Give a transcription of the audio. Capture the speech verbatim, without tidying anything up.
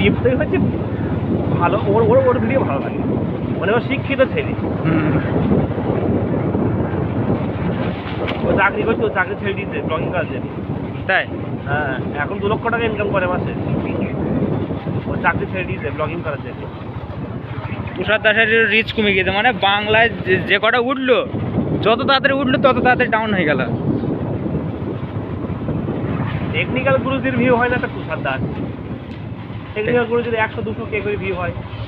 দীপ্তই হচ্ছে ভালো, ওর ওর ওর ভিডিও ভালো লাগে, মানে ও শিক্ষিত ছেলে। ও চাকরি করছে, ও চাকরি ছেড়ে দিয়েছে ব্লগিং করার জন্য। তাই? হ্যাঁ, এখন দু লক্ষ টাকা ইনকাম করে মাসে। ও চাকরি ছেড়ে দিয়েছে ব্লগিং করার জন্য। তুষার দাসের রিচ কমে গিয়েছে, মানে বাংলায় যে কটা উঠলো, যত তাড়াতাড়ি উঠলো তত তাড়াতাড়ি ডাউন হয়ে গেল। টেকনিক্যাল গুরুজির ভিউ হয় না, একটা তুষার দাস। টেকনিক্যাল গুরুজির একশো দুশো কে করে ভিউ হয়।